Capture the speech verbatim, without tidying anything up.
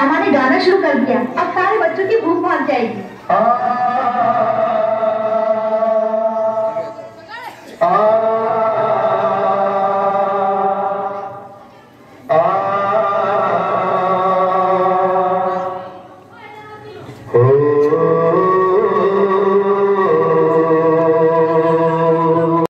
मामा ने गाना शुरू कर दिया, अब सारे बच्चों की भूख भाग जाएगी। हाँ